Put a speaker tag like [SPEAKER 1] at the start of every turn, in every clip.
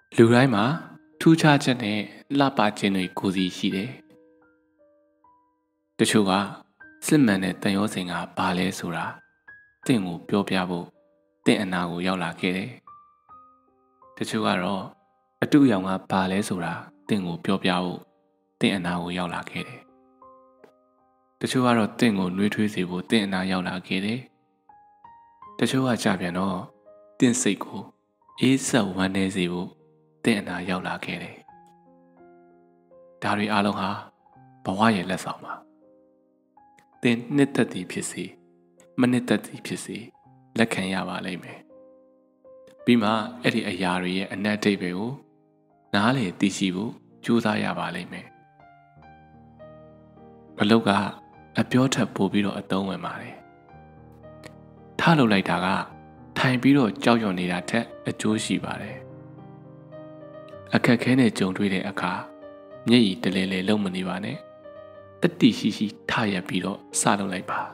[SPEAKER 1] လူတိုင်းမှာထူးခြားချက်နဲ့လှပခြင်းတွေကိုယ်စီရှိတယ်။တချို့ကစစ်မှန်တဲ့တန်ရောစင်ကဘာလဲဆိုတာတင့်ကိုပြောပြဖို့တင့်အနာကိုရောက်လာခဲ့တယ်။တချို့ကတော့အတူရောင်ကဘာလဲဆိုတာတင့်ကိုပြောပြဖို့တင့်အနာကိုရောက်လာခဲ့တယ်။တချို့ကတော့တင့်ကိုနှွေးထွေးစေဖို့တင့်အနာရောက်လာခဲ့တယ်။တချို့ကကြပြန်တော့တင့်စိတ်ကိုအေးဆက်ဝမ်းနည်းစေဖို့တင့်အနာရောက်လာခဲ့တယ်။ဒါတွေအားလုံးဟာဘဝရဲ့လက်ဆောင်ပါ။တင်နှစ်သက်သည်ဖြစ်စေမနှစ်သက်သည်ဖြစ်စေလက်ခံရပါလိမ့်မယ်။ပြီးမှအဲ့ဒီအရာတွေရဲ့အနက်အဓိပ္ပာယ်ကိုနားလည်သိရှိဖို့ကြိုးစားရပါလိမ့်မယ်။အလုပ်ကအပြောထက်ပိုပြီးတော့အသုံးဝင်ပါတယ်။ထားလုပ်လိုက်တာကထိုင်ပြီးတော့ကြောက်ရွံ့နေတာထက်အကျိုးရှိပါတယ်။အခက်ခဲနဲ့ကြုံတွေ့တဲ့အခါမျက်ရည်တလဲလဲလုံးမနေပါနဲ့တတိရှိရှိထရက်ပြီးတော့စလုပ်လိုက်ပါ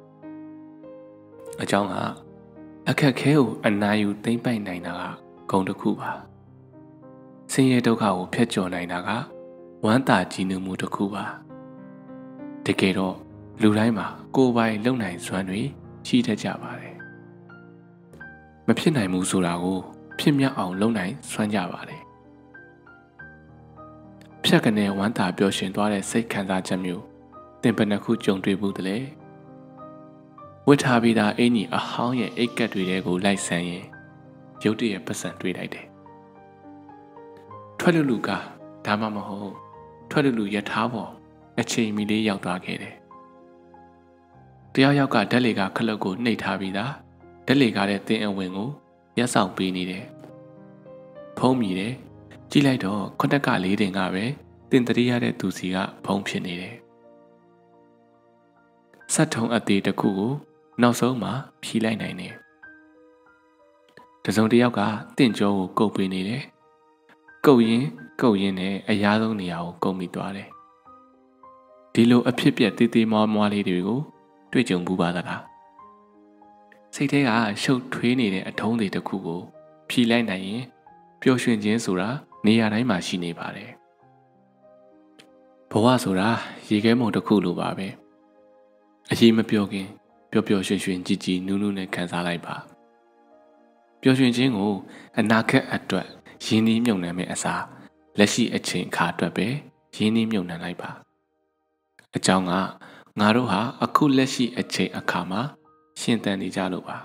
[SPEAKER 1] အကြောင်းကအခက်ခဲကိုအနာယူသိမ့်ပိုက်နိုင်တာကဂုဏ်တစ်ခုပါဆင်းရဲဒုက္ခကိုဖျက်ကျော်နိုင်တာကဝမ်းသာကြည်နူးမှုတစ်ခုပါတကယ်တော့လူတိုင်းမှာကိုယ်ပိုင်လုံနိုင်စွမ်းတွေရှိတတ်ကြပါတယ်မဖြစ်နိုင်ဘူးဆိုတာကိုဖြစ်မြောက်အောင်လုပ်နိုင်စွမ်းကြပါတယ်ဖြတ်ကနေဝမ်းသာပျော်ရွှင်သွားတဲ့စိတ်ခံစားချက်မျိုးတင်ပနခုကြုံတွေ့ဘူးတလေဝတ်ထားပြီးသားအင်ကြီးအဟောင်းရဲ့အိတ်ကက်တွေကိုလိုက်ဆန်းရင်ရုတ်တရက်ပတ်စံတွေ့လိုက်တယ်ထွက်လူကဒါမှမဟုတ်ထွက်လူရထားပေါ်အချိန်မီလေးရောက်သွားခဲ့တယ်တယောက်ယောက်ကဓာတ်လေကခလုတ်ကိုနှိပ်ထားပြီးသားဓာတ်လေကားတဲ့တင်းအဝင်ကိုရက်ဆောင်ပေးနေတယ်ဖုံးမိတယ်ကြည့်လိုက်တော့ခွက်ကလေးတင်ကပဲတင်တရိရတဲ့သူစီကဖုံးဖြစ်နေတယ်ဆက်ထုံအသေးတစ်ခုကိုနောက်ဆုံးမှဖြီးလိုက်နိုင်တယ်တစုံတစ်ယောက်ကတင့်ကြောကိုကုတ်ပေးနေတယ်ကုတ်ရင်နဲ့အရားဆုံးနေရာကိုကုတ်မိသွားတယ်ဒီလိုအဖြစ်ပြက်တေးသေးမွားမွားလေးတွေကိုတွေ့ကြုံဘူးပါသလားစိတ်ထဲကရှုပ်ထွေးနေတဲ့အထုံးတွေတစ်ခုကိုဖြီးလိုက်နိုင်ရင်ပျော်ရွှင်ခြင်းဆိုတာနေရာတိုင်းမှာရှိနေပါတယ်ဘဝဆိုတာရေခဲမုန်တစ်ခုလိုပါပဲအရေးမပြောခင်ပျော်ပျော်ရွှင်ရွှင်ကြည်ကြည်နူးနူးနဲ့ခံစားလိုက်ပါပျော်ရွှင်ခြင်းကိုအနာဂတ်အတွက်ရင်းနှီးမြှုပ်နှံမဲ့အစားလက်ရှိအချိန်အခါအတွက်ပဲရင်းနှီးမြှုပ်နှံလိုက်ပါအကြောင်းကငါတို့ဟာအခုလက်ရှိအချိန်အခါမှာရှင်သန်နေကြလို့ပါ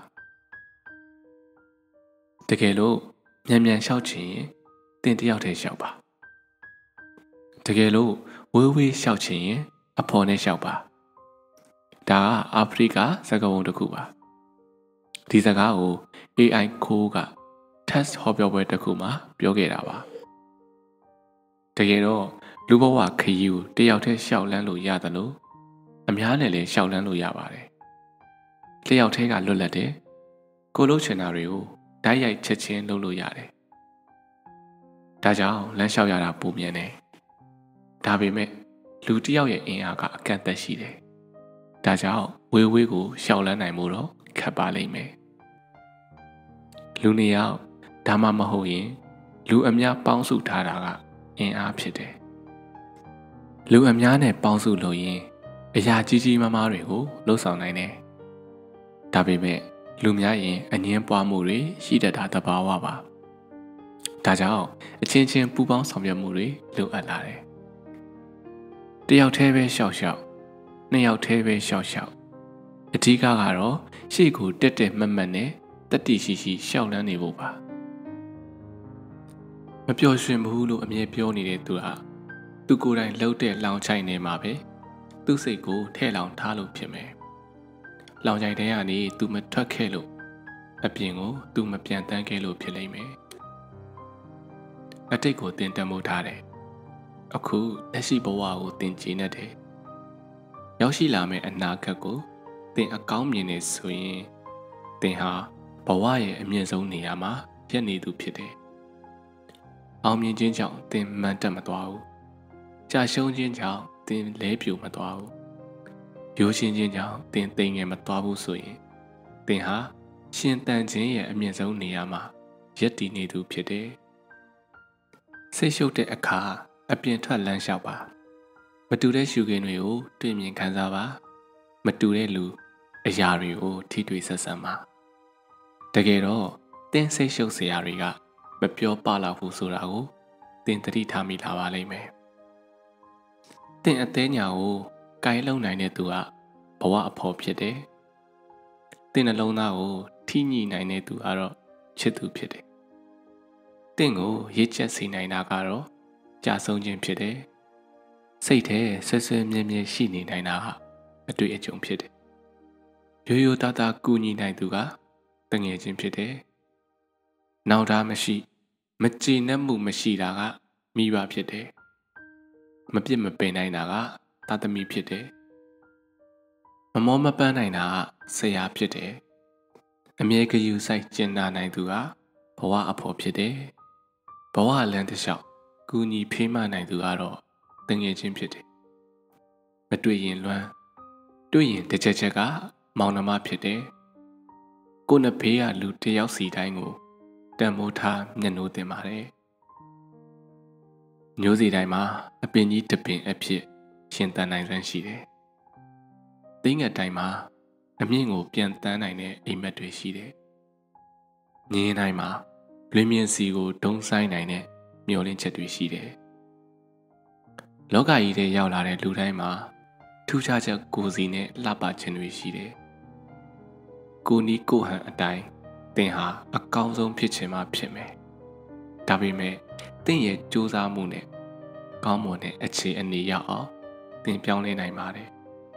[SPEAKER 1] တကယ်လို့မြန်မြန်လျှောက်ချင်ရင်တင်တယောက်တည်းလျှောက်ပါတကယ်လို့ဝေးဝေးလျှောက်ချင်ရင်အဖော်နဲ့လျှောက်ပါဒါကအာဖရိကစကားပုံတစ်ခုပါဒီစကားကို AI ခိုးက test ဟောပြောပွဲတစ်ခုမှာပြောခဲ့တာပါတကယ်တော့လူဘဝခရီးကိုတယောက်တည်းလျှောက်လန်းလို့ရတယ်လို့အများနဲ့လည်းလျှောက်လန်းလို့ရပါတယ်တယောက်တည်းကလွတ်လပ်တယ်ကိုလို့ချင်တာတွေကိုဓာတ်ရိုက်ချက်ချင်းလုပ်လို့ရတယ်ဒါကြောင့်လမ်းလျှောက်ရတာပုံမြန်တယ်ဒါပေမဲ့လူတစ်ယောက်ရဲ့အင်အားကအကန့်အသတ်ရှိတယ်ဒါကြောင့်ဝေးဝေးကိုရှောက်လန်းနိုင်မှုတော့ခက်ပါလိမ့်မယ်လူနှစ်ယောက်ဒါမှမဟုတ်ရင်လူအများပေါင်းစုထားတာကအင်အားဖြစ်တယ်လူအများနဲ့ပေါင်းစုလို့ရင်အရာကြီးကြီးမားမားတွေကိုလှုပ်ဆောင်နိုင်တယ်ဒါပေမဲ့လူများရင်အငင်းပွားမှုတွေရှိတတ်တာသဘာဝပါဒါကြောင့်အချင်းချင်းပူးပေါင်းဆောင်ရွက်မှုတွေလိုအပ်လာတယ်တယောက်တည်းပဲရှောက်ရှောက်နှစ်ယောက်တည်းပဲရှောက်ရှောက်အဓိကကတော့ရှေ့ကိုတက်တက်မတ်မတ်နဲ့တတိရှိရှိရှောက်လန်းနေဖို့ပါမပျော်ရွှင်ဘူးလို့အမြဲပြောနေတဲ့သူဟာသူကိုယ်တိုင်လှုပ်တဲ့လောင်ချိုင်နေမှာပဲသူ့စိတ်ကိုထဲ့လောင်ထားလို့ဖြစ်မယ်လောင်ချိုင်တဲ့ကနေသူမထွက်ခဲ့လို့အပြင်ကိုသူမပြန်တန်းခဲ့လို့ဖြစ်လိမ့်မယ်အတိတ်ကိုတင်တတ်မှုထားတယ်အခုလက်ရှိဘဝကိုတင်ကျင်းနေတယ်ရောက်ရှိလာမယ့်အနာဂတ်ကိုတင်အကောင်းမြင်နေဆိုရင်တင်ဟာဘဝရဲ့အမြင့်ဆုံးနေရာမှာရပ်နေသူဖြစ်တယ်အောင်မြင်ခြင်းကြောင့်တင်မှန်တက်မသွားဘူးကြာရှုံးခြင်းကြောင့်တင်လဲပြိုမသွားဘူးရိုးရှင်းခြင်းကြောင့်တင်သိမ်ငယ်မသွားဘူးဆိုရင်တင်ဟာရှင်တန်ခြင်းရဲ့အမြင့်ဆုံးနေရာမှာရပ်တည်နေသူဖြစ်တယ်စိတ်ရှုပ်တဲ့အခါအပြင်ထွက်လမ်းလျှောက်ပါမတူတဲ့ရှုခင်းတွေကိုတွေ့မြင်ခံစားပါမတူတဲ့လူအရာတွေကိုထိတွေ့ဆက်ဆံပါတကယ်တော့တင်းစိတ်ရှုပ်စရာတွေကမပြောပလောက်ဘူးဆိုတာကိုတင်သတိထားမိလာပါလိမ့်မယ်တင်အသေးညာကိုကိုင်းလုံနိုင်တဲ့သူကဘဝအဖို့ဖြစ်တယ်တင်နှလုံးသားကိုထိညှိနိုင်တဲ့သူကတော့ချစ်သူဖြစ်တယ်တင့်ကိုရစ်ချက်စေနိုင်တာကတော့ကြာဆုံးခြင်းဖြစ်တယ်။စိတ်ထဲဆွဲဆွဲမြဲမြဲရှိနေနိုင်တာဟာအတွေ့အကြုံဖြစ်တယ်။ရိုးရိုးသားသားကူညီနိုင်သူကတငယ်ချင်းဖြစ်တယ်။နောက်သားမရှိမကျေနပ်မှုမရှိတာကမိဘဖြစ်တယ်။မပြစ်မပင်နိုင်တာကသားသမီးဖြစ်တယ်။မမောမပန်းနိုင်တာကဆရာဖြစ်တယ်။အမြဲဂရုစိုက်ကျင်နာနိုင်သူကဘဝအဖို့ဖြစ်တယ်။ဘဝလမ်းတစ်လျှောက်ကူညီဖေးမနိုင်သူကတော့တငယ်ချင်းဖြစ်တယ်။မတွေ့ရင်လွမ်းတွေ့ရင်တစ်ချက်ချက်ကမောင်နှမဖြစ်တယ်။ကိုယ်နှစ်ဘေးကလူတစ်ယောက်စီတိုင်းကိုတန်မိုးထားမျက်နှိုးတင်ပါတယ်။မျိုးစီတိုင်းမှာအပင်ကြီးတစ်ပင်အဖြစ်ရှင်သန်နိုင်စွမ်းရှိတယ်။သိငတ်တိုင်းမှာအမြင့်ကိုပြန်တန်းနိုင်တဲ့အိမ်မက်တွေရှိတယ်။ငင်းတိုင်းမှာလွင်မြင့်စီကိုဒုံဆိုင်နိုင်တဲ့မျောလင်းချက်တွေရှိတယ်။လောကကြီးထဲရောက်လာတဲ့လူတိုင်းမှာထူးခြားချက်ကိုယ်စီနဲ့လှပခြင်းတွေရှိတယ်။ကိုနီးကိုဟန်အတိုင်းသင်ဟာအကောင်းဆုံးဖြစ်ချင်မှဖြစ်မယ်။ဒါပေမဲ့သင်ရဲ့ကြိုးစားမှုနဲ့ကောင်းမွန်တဲ့အခြေအနေရောက်အောင်သင်ပြောင်းလဲနိုင်ပါတယ်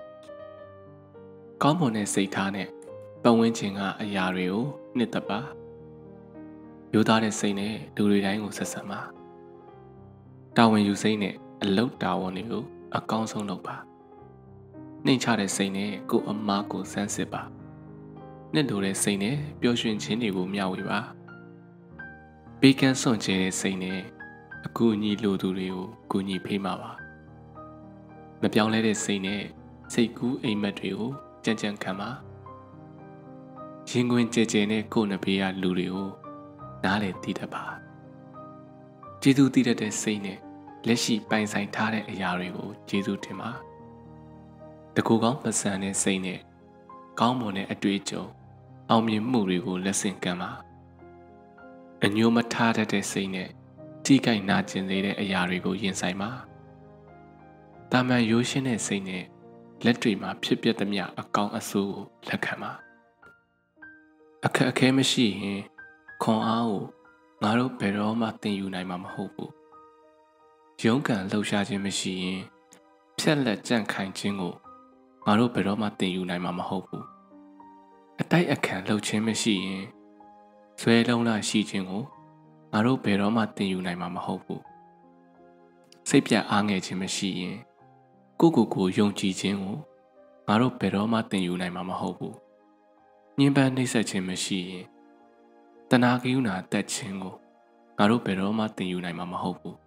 [SPEAKER 1] ။ကောင်းမွန်တဲ့စိတ်ထားနဲ့ပတ်ဝန်းကျင်ကအရာတွေကိုနှစ်သက်ပါရိုးသားတဲ့စိတ်နဲ့လူတွေတိုင်းကိုဆက်ဆံပါတာဝန်ယူစိတ်နဲ့အလုပ်တာဝန်တွေကိုအကောင်းဆုံးလုပ်ပါနှိမ်ချတဲ့စိတ်နဲ့ကိုယ်အမားကိုစမ်းစစ်ပါနှစ်လိုတဲ့စိတ်နဲ့ပျော်ရွှင်ခြင်းတွေကိုမျှဝေပါပေးကမ်းစွန့်ကြဲတဲ့စိတ်နဲ့အကူအညီလိုသူတွေကိုကူညီပေးမှာပါမပြောင်းလဲတဲ့စိတ်နဲ့စိတ်ကူးအိမ်မက်တွေကိုကြံ့ကြံ့ခံပါရင်ခွင်ကြဲကြဲနဲ့ကိုယ်နှစ်ဘေးကလူတွေကိုနားလည်သိတတ်ပါကျေးဇူးသိတတ်တဲ့စိတ်နဲ့လက်ရှိပိုင်ဆိုင်ထားတဲ့အရာတွေကိုကျေးဇူးတင်ပါတကူကောင်းပစံတဲ့စိတ်နဲ့ကောင်းမွန်တဲ့အတွေ့အကြုံအောင်မြင်မှုတွေကိုလက်ဆင့်ကမ်းပါအညိုမထားတတ်တဲ့စိတ်နဲ့ထိခိုက်နာကျင်စေတဲ့အရာတွေကိုရင်ဆိုင်ပါတာမန်ရိုးရှင်းတဲ့စိတ်နဲ့လက်တွေမှာဖြစ်ပျက်သမျှအကောင်းအဆိုးကိုလက်ခံပါအခက်အခဲမရှိရင်ခွန်အားကိုငါတို့ဘယ်တော့မှသင်ယူနိုင်မှာမဟုတ်ဘူးရုန်းကန်လှုပ်ရှားခြင်းမရှိရင်ဖြက်လက်ကြန့်ခိုင်ခြင်းကိုငါတို့ဘယ်တော့မှသင်ယူနိုင်မှာမဟုတ်ဘူးအတိုက်အခံလှုပ်ခြင်းမရှိရင်ဇွဲလုံးလာရှိခြင်းကိုငါတို့ဘယ်တော့မှသင်ယူနိုင်မှာမဟုတ်ဘူးစိတ်ပြတ်အားငယ်ခြင်းမရှိရင်ကိုယုံကြည်ခြင်းကိုငါတို့ဘယ်တော့မှသင်ယူနိုင်မှာမဟုတ်ဘူးညှဉ်းပန်းနှိပ်စက်ခြင်းမရှိရင်တဏှာကရုဏာတက်ခြင်းကိုငါတို့ဘယ်တော့မှသင်ယူနိုင်မှာမဟုတ်ဘူး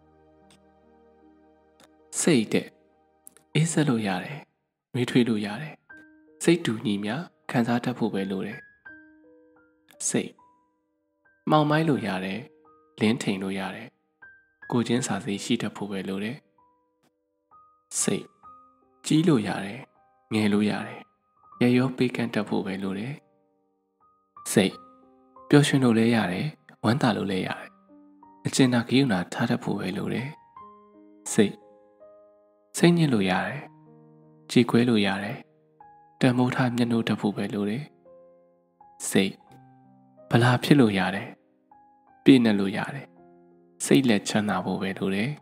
[SPEAKER 1] စိတ်တဲ့အေးဆက်လို့ရတယ်နှွေးထွေးလို့ရတယ်စိတ်တူညီများခံစားတတ်ဖို့ပဲလိုတယ်စိတ်မှောင်မိုက်လို့ရတယ်လင်းထိန်လို့ရတယ်ကိုချင်းစာစိရှိတတ်ဖို့ပဲလိုတယ်စိတ်ကြီးလို့ရတယ်ငယ်လို့ရတယ်ရရောပေးကမ်းတတ်ဖို့ပဲလိုတယ်စိတ်ပျော်ရွှင်လို့လည်းရတယ်ဝမ်းသာလို့လည်းရတယ်အကျဉ်းသာကရုဏာထားတတ်ဖို့ပဲလိုတယ်စိတ်ညစ်လို့ရတယ်ကြေခွဲလို့ရတယ်တန်မိုးထားမျက်နှိုးတတ်ဖို့ပဲလိုတယ်စိတ်ဗလာဖြစ်လို့ရတယ်ပြည့်နေလို့ရတယ်စိတ်လက်ချမ်းသာဖို့ပဲလိုတယ်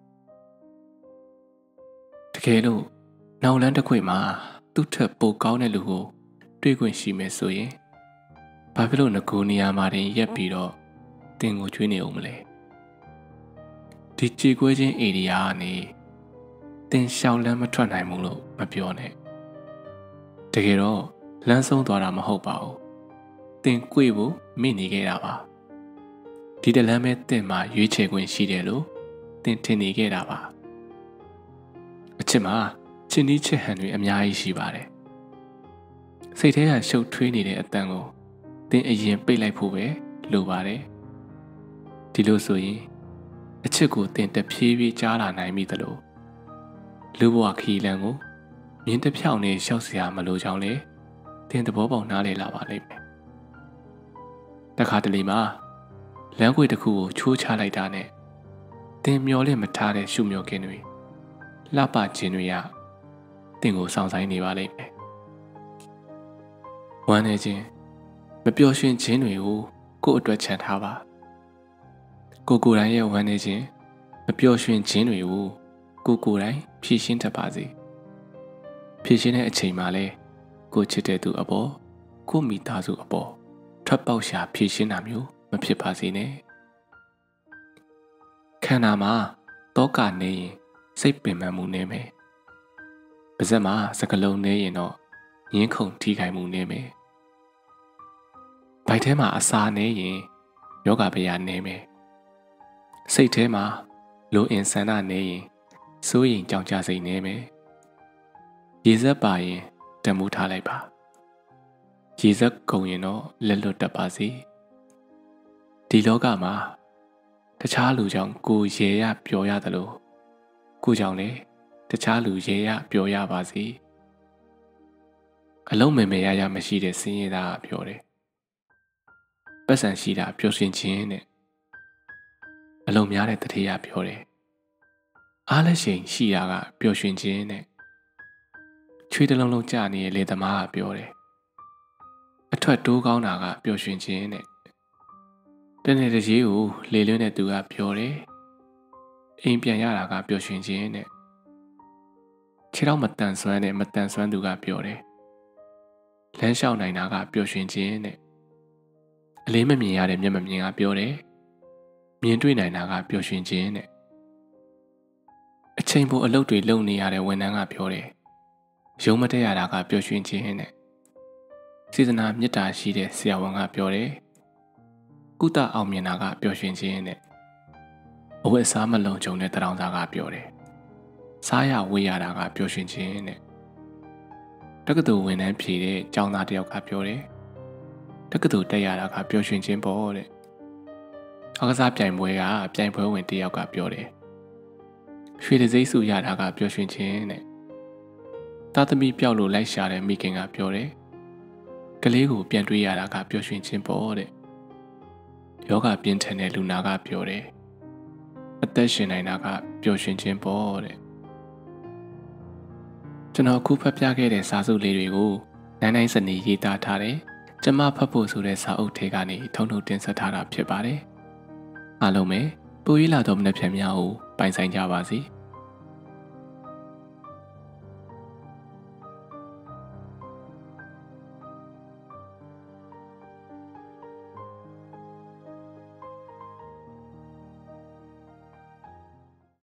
[SPEAKER 1] တကယ်လို့နောက်လန်းတစ်ခွေမှာသူ့ထက်ပိုကောင်းတဲ့လူကိုတွေ့ခွင့်ရှိမယ်ဆိုရင်ဘာဖြစ်လို့ငကိုနေရာမှာတင်ရက်ပြီးတော့တင်ကိုကျွေးနေအောင်မလဲဒီကြေကွဲခြင်းဧရိယာကနေတင်ရှောင်လန်းမထွက်နိုင်ဘူးလို့မပြောနဲ့တကယ်တော့လမ်းဆုံးသွားတာမဟုတ်ပါဘူးတင်ကြွေဖို့မိနေခဲ့တာပါဒီတလမ်းပဲတင်မှာရွေးချယ်ခွင့်ရှိတယ်လို့တင်ထင်နေခဲ့တာပါအချစ်မှာချင်းနီးချစ်ဟန်တွေအများကြီးရှိပါတယ်စိတ်ထဲကရှုပ်ထွေးနေတဲ့အတန်ကိုတင်အရင်ပိတ်လိုက်ဖို့ပဲလိုပါတယ်ဒီလိုဆိုရင်အချစ်ကိုတင်တဖြည်းဖြည်းကြားလာနိုင်မိသလိုလူဘဝခီလန်ကိုမြင်းတစ်ဖြောင်းနဲ့ရှောက်เสียမလို့ကြောင်းလေတင်သဘောပေါက်နားလည်လာပါလိမ့်မယ်တခါတလေမှာလမ်းကွေတစ်ခုကိုချိုးချလိုက်တာနဲ့တင်မျောလင့်မထားတဲ့ရှုမျောကင်းတွေလှပခြင်းတွေကတင်ကိုစောင့်ဆိုင်နေပါလိမ့်မယ်ဝမ်းနေခြင်းမပျော်ရွှင်ခြင်းတွေကိုကိုယ့်အတွက်ခြံထားပါကိုယ်တိုင်ရဲ့ဝမ်းနေခြင်းမပျော်ရွှင်ခြင်းတွေကိုကိုယ်တိုင်ဖြည့်ရှင်းတတ်ပါစေဖြည့်ရှင်းတဲ့အချိန်မှာလဲကိုချစ်တဲ့သူအပေါ်ကိုမိသားစုအပေါ်ထွက်ပေါက်ရှာဖြည့်ရှင်းတာမျိုးမဖြစ်ပါစေနဲ့ခန္ဓာမှာတောကနေရင်စိတ်ပင်ပန်းမှုနေမယ်ပါးစပ်မှာစကလုံးနေရင်တော့ငင်းခုန်ထိခိုက်မှုနေမယ်ဗိုက်ထဲမှာအစာနေရင်ယောဂဗျာနေမယ်စိတ်ထဲမှာလိုအင်ဆန္ဒနေရင်စိုးရင်ကြောင်ကြစိတ်နေမယ်ရေစက်ပါရင်တမှုထားလိုက်ပါရေစက်ကုန်ရင်တော့လက်လွတ်တတ်ပါစေဒီလောကမှာတခြားလူကြောင့်ကိုရေရပျော်ရသလိုကိုကြောင့်လည်းတခြားလူရေရပျော်ရပါစေအလုံးမဲရမရှိတဲ့စင်းရသားကပြောတယ်ပတ်စံရှိတာပျော်ရွှင်ခြင်းနဲ့အလုံးများတဲ့တတိယပြောတယ်အားလက်ရှိန်ရှိတာကပျော်ရွှင်ခြင်းနဲ့ချွေးတလုံးလုံးကြာနေတဲ့လေသမားကပြောတယ်အထွက်တိုးကောင်းတာကပျော်ရွှင်ခြင်းနဲ့တနေ့တည်းကိုလေလွန်းတဲ့သူကပြောတယ်အိမ်ပြန်ရတာကပျော်ရွှင်ခြင်းနဲ့ခြေထောက်မတန်ဆွမ်းတဲ့မတန်ဆွမ်းသူကပြောတယ်လမ်းလျှောက်နိုင်တာကပျော်ရွှင်ခြင်းနဲ့အလေးမမြင်ရတဲ့မျက်မမြင်ကပြောတယ်မြင်တွေ့နိုင်တာကပျော်ရွှင်ခြင်းနဲ့အချိန်ပိုအလုပ်တွေလုပ်နေရတဲ့ဝန်ထမ်းကပြောတယ်ရုံးမတက်ရတာကပျော်ရွှင်ခြင်းနဲ့စေတနာမေတ္တာရှိတဲ့ဆရာဝန်ကပြောတယ်ကုသအောင်မြင်တာကပျော်ရွှင်ခြင်းနဲ့အဝတ်အစားမလုံခြုံတဲ့တရောင်သားကပြောတယ်စားရဝေးရတာကပျော်ရွှင်ခြင်းနဲ့တက္ကသိုလ်ဝန်ထမ်းဖြေတဲ့ကျောင်းသားတစ်ယောက်ကပြောတယ်တက္ကသိုလ်တက်ရတာကပျော်ရွှင်ခြင်းပေါ့တဲ့အားကစားပြိုင်ပွဲကပြိုင်ပွဲဝင်တစ်ယောက်ကပြောတယ်ရွှေတစိမ့်စုရတာကပျော်ရွှင်ခြင်းနဲ့သားသမီးပြောက်လို့လိုက်ရှာတဲ့မိခင်ကပြောတယ်ကလေးကိုပြန်တွေ့ရတာကပျော်ရွှင်ခြင်းပေါ့တဲ့ယောဂပြင်းထန်တဲ့လူနာကပြောတယ်အသက်ရှင်နိုင်တာကပျော်ရွှင်ခြင်းပေါ့တဲ့ကျွန်တော်အခုဖတ်ပြခဲ့တဲ့စာစုလေးတွေကိုနိုင်စနေရေးသားထားတယ်ကျမဖတ်ဖို့ဆိုတဲ့စာအုပ်ထဲကနေထုံထုံတင်ဆက်ထားတာဖြစ်ပါတယ်အားလုံးပဲပိုးရလာတော့မနှက်ဖြန်များကိုပိုင်ဆိုင်ကြပါစေ